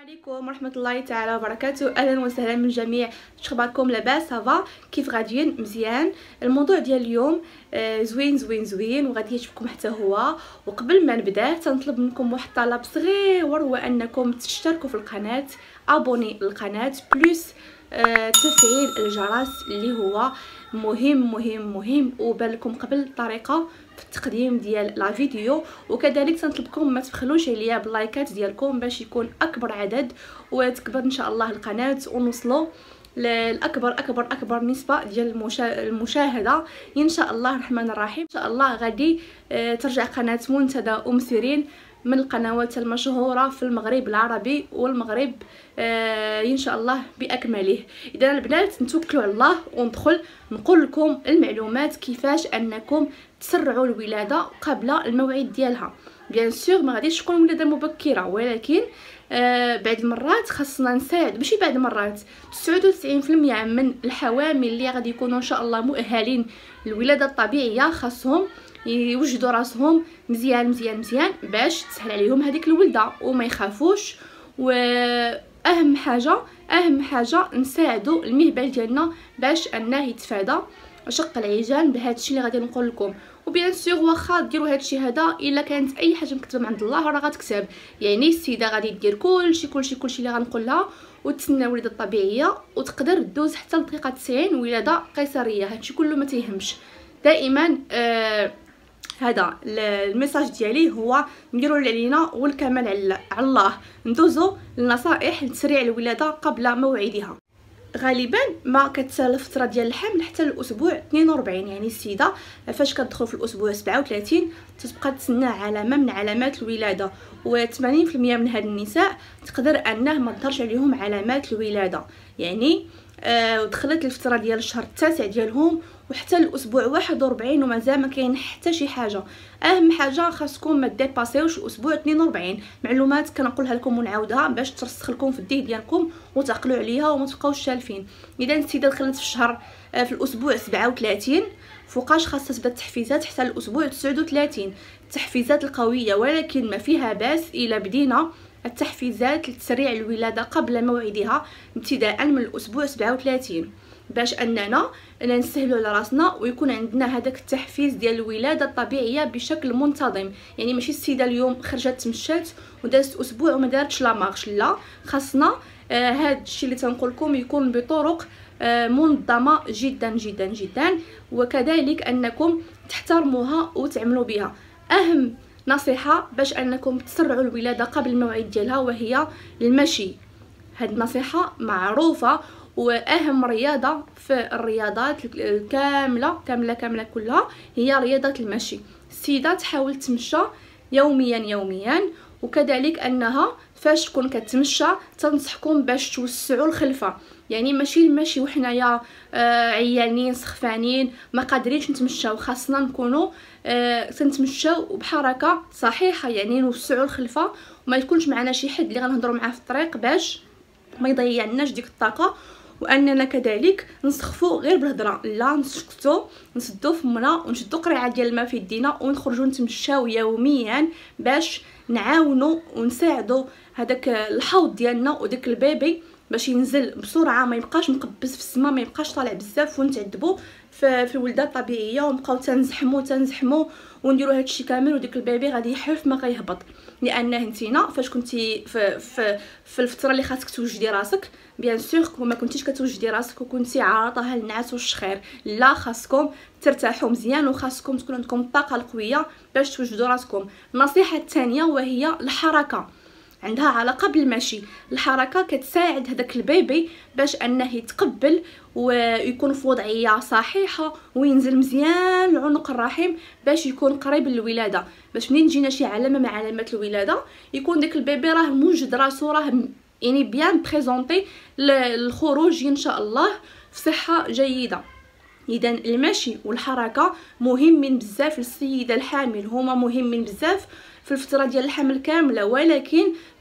عليكم ورحمه الله تعالى وبركاته. اهلا وسهلا من جميع. شخباركم؟ لاباس؟ صافا؟ كيف غاديين؟ مزيان. الموضوع ديال اليوم زوين زوين زوين وغادي يعجبكم حتى هو. وقبل ما نبدا تنطلب منكم واحد الطلب صغير، هو انكم تشتركوا في القناه، ابوني للقناه، بلس تفعيل الجرس اللي هو مهم مهم مهم. وبالكم قبل الطريقه في التقديم ديال لا فيديو. وكذلك تنطلبكم ما تبخلوش عليا باللايكات ديالكم باش يكون اكبر عدد وتكبر ان شاء الله القناه ونوصلوا اكبر نسبه ديال المشاهده ان شاء الله الرحمن الرحيم. ان شاء الله غادي ترجع قناه منتدى سيرين من القنوات المشهوره في المغرب العربي والمغرب ان شاء الله باكمله. اذا البنات نتوكلوا على الله وندخل نقول لكم المعلومات كيفاش انكم تسرعوا الولاده قبل الموعد ديالها. بيان سور ما غاديش تكون ولاده مبكره، ولكن بعض المرات خاصنا نساعد، ماشي بعض المرات، 99% من الحوامل اللي غادي يكونوا ان شاء الله مؤهلين للولاده الطبيعيه خاصهم يوجدوا راسهم مزيان مزيان مزيان باش تسهل عليهم هذيك الولده وما يخافوش. واهم حاجه نساعدوا المهبل ديالنا باش انه يتفادى شق العيجان بهذا الشيء اللي غادي نقول لكم. وبيان سور واخا ديروا هذا الشيء هذا، الا كانت اي حاجه مكتوبه من عند الله راه غتكتب. يعني السيده غادي دير كلشي اللي غنقول لها وتسنى الولاده الطبيعيه، وتقدر دوز حتى لدقيقه 90 ولاده قيصريه. هادشي كله ما تيهمش. دائما هذا الميساج ديالي هو نديروا اللي علينا والكمال على الله. ندوزو للنصائح لتسريع الولاده قبل موعدها. غالبا ما كتسال الفتره ديال الحمل حتى الاسبوع 42. يعني السيده فاش كتدخل في الاسبوع 37 تتبقى تسنى علامه من علامات الولاده، و80% من هاد النساء تقدر انه ما تظهرش عليهم علامات الولاده. يعني ودخلت الفتره ديال الشهر التاسع ديالهم وحتى الاسبوع 41 ومازال ما كاين حتى شي حاجه. اهم حاجه خاصكم ما ديباسيوش الاسبوع 42. معلومات كنقولها لكم ونعاودها باش ترسخ لكم في الذهن ديالكم وتعقلوا عليها وما تبقاوش شالفين. اذا السيده دخلت في الشهر في الاسبوع 37 فوقاش خاصها تبدا التحفيزات حتى الاسبوع 39. التحفيزات القويه، ولكن ما فيها باس الا بدينا التحفيزات لتسريع الولاده قبل موعدها ابتداء من الاسبوع 37 باش اننا نسهلوا على راسنا ويكون عندنا هذاك التحفيز ديال الولاده الطبيعيه بشكل منتظم. يعني ماشي السيده اليوم خرجت تمشات ودازت اسبوع وما دارتش لا مارش، لا، خاصنا هذا الشيء اللي تنقول لكم يكون بطرق منظمه جدا جدا جدا، وكذلك انكم تحترموها وتعملوا بها. اهم نصيحه باش انكم تسرعوا الولاده قبل الموعد ديالها وهي المشي. هذه النصيحه معروفه، واهم رياضه في الرياضات الكامله كلها هي رياضه المشي. السيده تحاول تمشى يوميا، وكذلك انها فاش تكون كتمشى تنصحكم باش توسعوا الخلفه. يعني ماشي المشي وحنايا عيانين سخفانين ما قادرينش نتمشاو، خاصنا نكونوا تنتمشاو بحركه صحيحه. يعني نوسعوا الخلفه وما يكونش معنا شي حد اللي غنهضروا معاه في الطريق باش ما يضيعناش ديك الطاقه. واننا كذلك نسخفوا غير بالهضره، لا، نسكتوا نسدوا فمنا ونشدوا قرعه ديال الماء في يدينا ونخرجوا نتمشاو يوميا باش نعاونوا ونساعدوا هذاك الحوض ديالنا وداك البيبي باش ينزل بسرعه، ما يبقاش مقبس في السماء، ما يبقاش طالع بزاف ونتعذبوا في الولاده الطبيعيه ونبقاو تنزحموا ونديروا هادشي كامل وديك البيبي غادي يحف ما غيهبط. لان انتينا فاش كنتي في الفتره اللي خاصك توجدي راسك، بيان سور ما كنتيش كتوجدي راسك وكنتي عارضه للنعاس والشخير، لا، خاصكم ترتاحوا مزيان وخاصكم تكون عندكم الطاقه القويه باش توجدوا راسكم. النصيحه الثانيه وهي الحركه، عندها علاقه بالمشي. الحركه كتساعد هذاك البيبي باش انه يتقبل ويكون في وضعيه صحيحه وينزل مزيان لعنق الرحم باش يكون قريب للولاده، باش منين تجينا شي علامه من علامات الولاده يكون داك البيبي راه موجد راسو، راه يعني بيان بريزونطي للخروج ان شاء الله في صحه جيده. اذا المشي والحركه مهمين بزاف للسيده الحامل، هما مهمين بزاف في الفتره ديال الحمل كامله، ولكن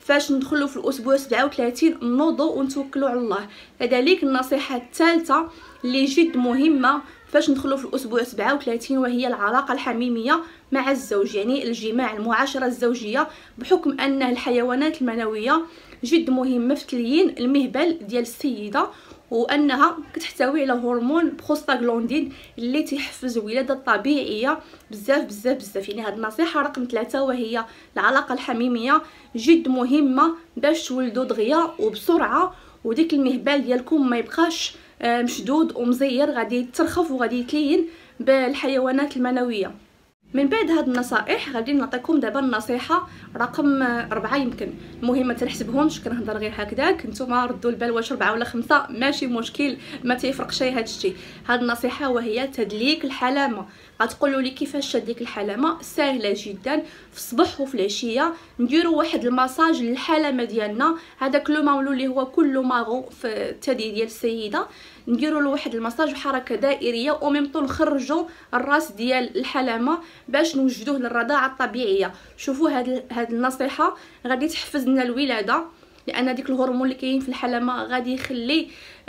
فاش ندخلوا في الاسبوع 37 نوضوا ونتوكلوا على الله. كذلك النصيحه الثالثه اللي جد مهمه فاش ندخلوا في الاسبوع 37 وهي العلاقه الحميميه مع الزوج، يعني الجماع، المعاشره الزوجيه، بحكم ان الحيوانات المنويه جد مهمه في تليين المهبل ديال السيده، وانها كتحتوي على هرمون بروستاغلاندين اللي تيحفز الولاده الطبيعيه بزاف بزاف بزاف. يعني هاد النصيحه رقم 3 وهي العلاقه الحميميه جد مهمه باش تولدوا دغيا وبسرعه، وديك المهبل ديالكم ما يبقاش مشدود ومزير، غادي يترخف وغادي يتلين بالحيوانات المنويه. من بعد هاد النصائح غادي نعطيكم دابا النصيحه رقم 4. يمكن المهم ما تنحسبهمش، كنهضر غير هكذاك، نتوما ردوا البال واش 4 ولا 5 ماشي مشكل، ما تيفرق شي هادشي. هاد النصيحه وهي تدليك الحلامه. غتقولوا لي كيفاش تدليك الحلامه؟ سهله جدا، في الصباح وفي العشيه نديروا واحد المساج للحلامه ديالنا، هذاك لو ماملو اللي هو كله ماغو في الثدي ديال السيده، نديروا له واحد المساج بحركه دائريه او ميم طون نخرجوا الراس ديال الحلامه باش نوجدوه للرضاعه الطبيعيه. شوفوا هاد النصيحه غادي تحفز لنا الولاده، لان ديك الهرمون اللي كاين في الحلامه غادي يخلي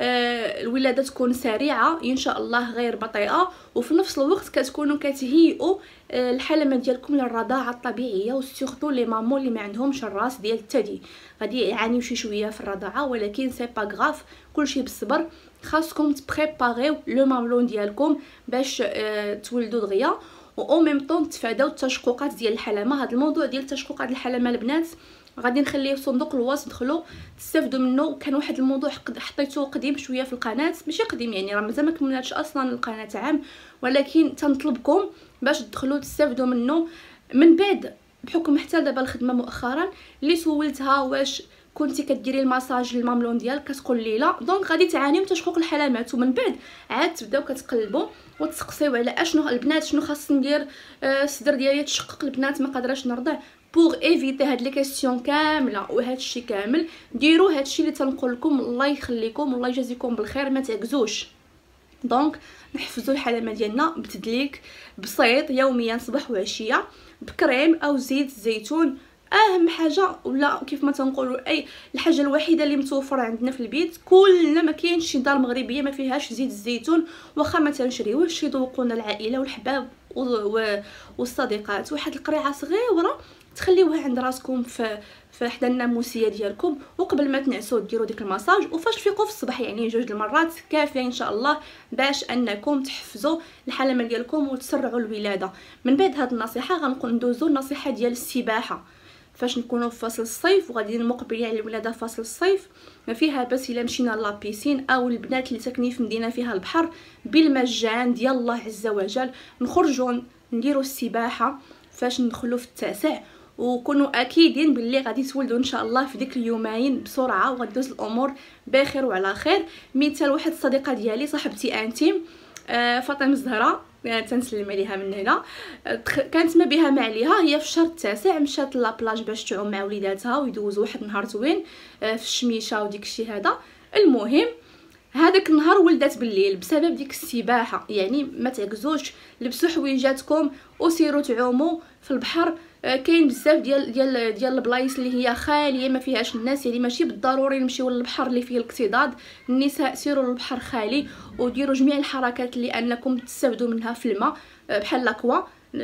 الولاده تكون سريعه ان شاء الله غير بطيئه، وفي نفس الوقت كتكونوا كتهيئوا الحلامه ديالكم للرضاعه الطبيعيه، وسورتو لي مامون اللي ما عندهمش الراس ديال الثدي غادي يعانيو شي شويه في الرضاعه، ولكن سي با غراف، كلشي بالصبر. خاصكم تبريباريو لو ماملون ديالكم باش تولدوا دغيا، او ميم طون تفاداو التشققات ديال الحلامه. هذا الموضوع ديال تشققات الحلامه البنات غادي نخليه في صندوق الوصف، دخلوا تستافدوا منه. كان واحد الموضوع حطيته قديم شويه في القناه، ماشي قديم يعني راه مازال ما كملاتش اصلا القناه عام، ولكن تنطلبكم باش تدخلوا تستافدوا منه. من بعد بحكم حتى دابا الخدمه مؤخرا اللي سولتها واش كنتي كديري المساج للماملون ديالك، كتقول لي لا، دونك غادي تعاني من تشقق الحلامات. ومن بعد عاد تبداو كتقلبوا وتسقسيو على اشنو البنات شنو خاص ندير، الصدر ديالي تشقق، البنات ما قادراش نرضع. بوغ ايفيتي هاد لي كيسيون كامله وهاد الشيء كامل، ديروا هاد الشيء اللي تنقول لكم. الله يخليكم والله يجازيكم بالخير، ما تعكزوش. دونك نحفزوا الحلامه ديالنا بتدليك بسيط يوميا صباح وعشيه بكريم او زيت الزيتون. اهم حاجه ولا كيف ما تنقولوا اي الحاجه الوحيده اللي متوفره عندنا في البيت كلنا، ما كاينش شي دار مغربيه ما فيهاش زيت الزيتون، واخا ما تنشريوش يذوقونا العائله والحباب والصديقات. واحد القريعه صغيره تخليوها عند راسكم في حدا الناموسيه ديالكم، وقبل ما تنعسوا ديروا ديك المساج، وفاش تفيقوا في الصباح يعني 2 المرات كافيه ان شاء الله باش انكم تحفزوا الحلامه ديالكم وتسرعوا الولاده. من بعد هاد النصيحه غندوزوا النصيحه ديال السباحه. فاش نكونوا في فصل الصيف وغاديين مقبلين على الولاده في فصل الصيف، ما فيها بس الا مشينا لابيسين او البنات اللي ساكنين في مدينه فيها البحر بالمجان ديال الله عز وجل نخرجوا نديروا السباحه فاش ندخلوا في التاسع، وكونوا اكيدين باللي غادي تولدوا ان شاء الله في ديك اليومين بسرعه وغدوز الامور بخير وعلى خير. مثال واحد الصديقه ديالي صاحبتي انتيم فاطمه الزهراء تنسلم عليها من هنا، كانت ما بها ما عليها، هي في الشهر التاسع مشات لابلاج باش تعوم مع وليداتها ويدوزوا واحد النهار زوين في الشميشه وديك الشيء هذا. المهم هذاك النهار ولدت بالليل بسبب ديك السباحه. يعني ما تعكزوش، لبسوا حويجاتكم وسيروا تعوموا في البحر. كاين بزاف ديال البلايص اللي هي خاليه ما فيهاش الناس، يعني ماشي بالضروري نمشيو للبحر اللي فيه الاكتظاظ. النساء سيروا للبحر خالي وديروا جميع الحركات اللي انكم تستافدوا منها في الماء، بحال لاكوا.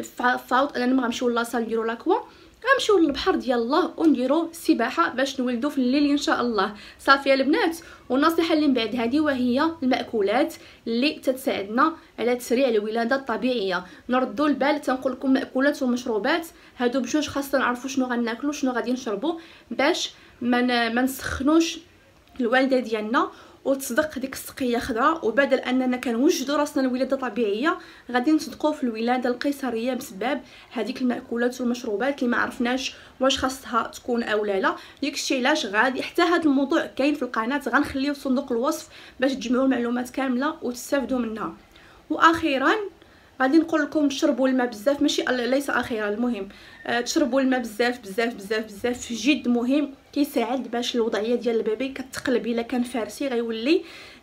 فاوت انا ما غنمشيو لاصال نديروا لاكوا، غنمشيو للبحر ديال الله ونديروا السباحه باش نولدوا في الليل ان شاء الله. صافي البنات. والنصيحه اللي من بعد هذه وهي المأكولات اللي تتساعدنا على تسريع الولاده الطبيعيه. نردوا البال، تنقول لكم مأكولات ومشروبات هادو بجوج خاصنا نعرفوا شنو غناكلوا شنو غادي نشربوا باش ما نسخنوش الوالده ديالنا وتصدق ديك السقيه خضراء. وبدل اننا كنوجدوا راسنا الولاده طبيعيه غادي نصدقوا في الولاده القيصريه بسبب هذيك المأكولات والمشروبات اللي ما عرفناش واش خاصها تكون او لا. داكشي علاش غادي حتى هذا الموضوع كاين في القناه، غنخليه في صندوق الوصف باش تجمعوا المعلومات كامله وتستافدوا منها. واخيرا غادي نقول لكم تشربوا الماء بزاف، ماشي ليس اخيرا، المهم تشربوا الماء بزاف بزاف بزاف بزاف، جد مهم. كيساعد باش الوضعيه ديال البيبي كتقلب، الا كان فارسي غيولي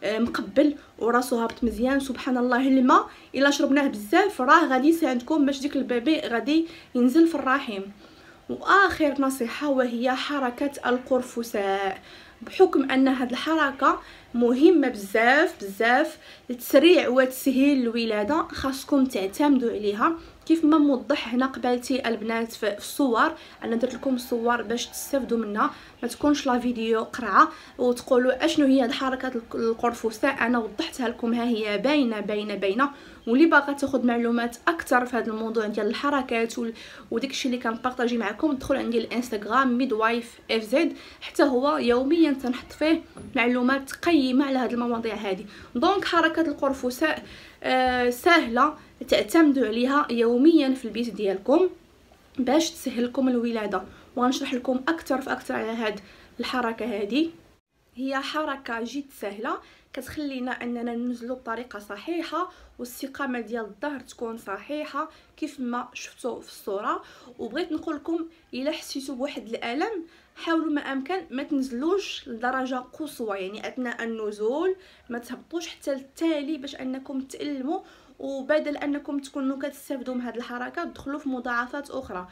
مقبل وراسو هابط مزيان. سبحان الله الماء الا شربناه بزاف راه غادي يساعدكم باش ديك البيبي غادي ينزل في الرحم. واخر نصيحه وهي حركه القرفصاء. بحكم ان هذه الحركه مهمه بزاف بزاف لتسريع وتسهيل الولاده، خاصكم تعتمدوا عليها. كيف ما موضح هنا قبالتي البنات في الصور، انا درت لكم الصور باش تستافدوا منها، ما تكونش لا فيديو قرعه وتقولوا اشنو هي حركه القرفصاء. انا وضحتها لكم، ها هي باينه. واللي باغا تاخذ معلومات اكثر في هذا الموضوع ديال الحركات وداكشي اللي كنبارطاجي معكم، دخلوا عندي الانستغرام ميدوايف اف زد، حتى هو يوميا تنحط فيه معلومات قيمه على هذه المواضيع هذه. دونك حركه القرفصاء سهله، تعتمدوا عليها يوميا في البيت ديالكم باش تسهل لكم الولاده. وغنشرح لكم اكثر على هذه الحركه هذه. هي حركه جد سهله، كتخلينا اننا ننزلوا بطريقه صحيحه والاستقامه ديال الظهر تكون صحيحه كيف ما شفتوا في الصوره. وبغيت نقول لكم الا حسيتوا بواحد الالم حاولوا ما امكن ما تنزلوش لدرجه قصوى، يعني اثناء النزول ما تهبطوش حتى التالي باش انكم تألموا، وبدل انكم تكونوا كتستافدوا من هذه الحركه تدخلوا في مضاعفات اخرى.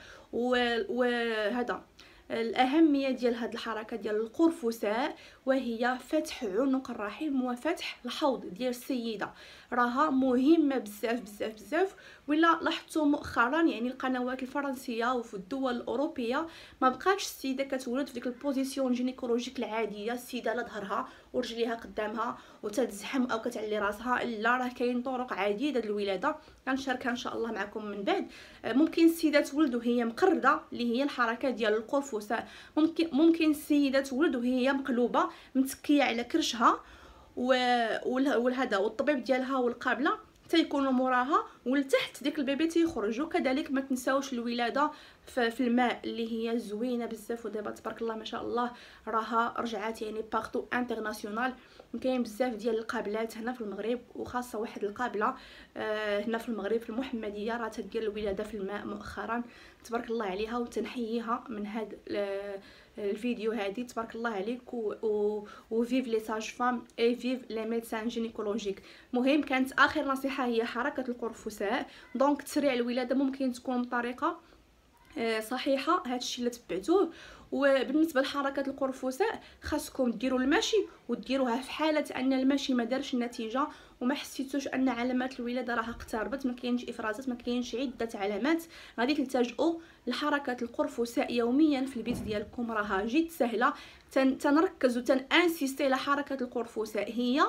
وهذا الأهمية ديال هاد الحركة ديال القرفصاء، وهي فتح عنق الرحم وفتح الحوض ديال السيدة. راها مهمة بزاف. ولا لاحظتوا مؤخرا يعني القنوات الفرنسية وفي الدول الأوروبية ما بقاتش السيدة كتولد في ديك البوزيسيون جينيكولوجيك العادية، السيدة على ظهرها ورجليها قدامها وتتزحم او كتعلي راسها. لا، راه كاين طرق عديده للولاده غنشاركها ان شاء الله معكم من بعد. ممكن السيده تولد وهي مقرده اللي هي الحركه ديال القرفصاء، ممكن السيده تولد وهي مقلوبه متكيه على كرشها والهذا والطبيب ديالها والقابله تيكونوا موراها ولتحت ديك البيبي تيخرج. وكذلك ما تنساوش الولاده في الماء اللي هي زوينه بزاف. ودابا تبارك الله ما شاء الله راها رجعات يعني بارتو انترناسيونال. كاين بزاف ديال القابلات هنا في المغرب، وخاصه واحد القابله هنا في المغرب في المحمديه راه تدير الولاده في الماء مؤخرا، تبارك الله عليها. وتنحييها من هاد الفيديو هذه، تبارك الله عليك. وفيف لي ساج فام اي فيف لي ميدسان جينيكولوجيك. مهم كانت اخر نصيحه هي حركه القرفصاء. دونك تسريع الولاده ممكن تكون بطريقه صحيحه، هادشي اللي تبعتوه. وبالنسبه لحركه القرفصاء خاصكم ديروا المشي وديروها في حاله ان المشي ما دارش النتيجه وما حسيتوش ان علامات الولاده راها اقتربت، ما كاينش افرازات، ما كاينش عده علامات، غادي تلتجؤوا لحركه القرفصاء يوميا في البيت ديالكم. راها جد سهله. تنركز وتنانسيستي على حركه القرفصاء، هي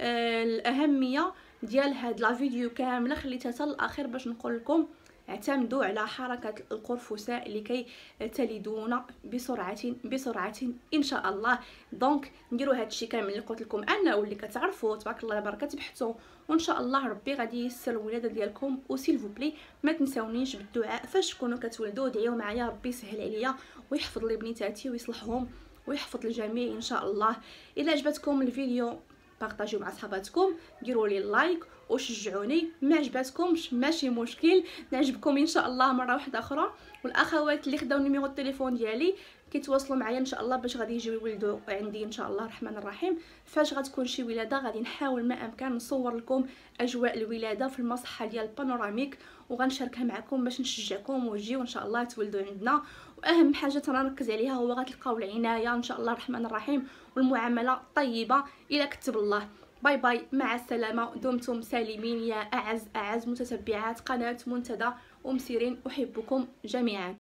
الاهميه ديال هاد لا فيديو كامله خليتها حتى الاخير باش نقول لكم اعتمدوا على حركة القرفصاء لكي تلدون بسرعة ان شاء الله. دونك نديروا هادشي كامل اللي قلت لكم انا واللي كتعرفوا تبارك الله بركه تبحثوا، وان شاء الله ربي غادي ييسر الولاده ديالكم. وسيل فو بلي ما تنساونيش بالدعاء فاش تكونوا كتولدوا، دعيو معايا ربي يسهل عليا ويحفظ لي بنيتاتي ويصلحهم ويحفظ الجميع ان شاء الله. الا عجبتكم الفيديو بارطاجيو مع صحاباتكم، ديروا لي لايك وشجعوني. ما عجباتكمش ماشي مشكل، نعجبكم ان شاء الله مره واحده اخرى. والاخوات اللي خداو نيميرو التليفون ديالي كيتواصلوا معايا ان شاء الله باش غادي يجيو يولدوا عندي ان شاء الله الرحمن الرحيم. فاش غتكون شي ولاده غادي نحاول ما امكن نصور لكم اجواء الولاده في المصحه ديال بانوراميك وغنشاركها معكم باش نشجعكم وتجيو ان شاء الله تولدوا عندنا. واهم حاجه تنركز عليها هو غتلقاو العنايه ان شاء الله الرحمن الرحيم والمعامله الطيبه الى كتب الله. باي باي، مع السلامه، دمتم سالمين يا اعز متتبعات قناه منتدى ومسيرين، احبكم جميعا.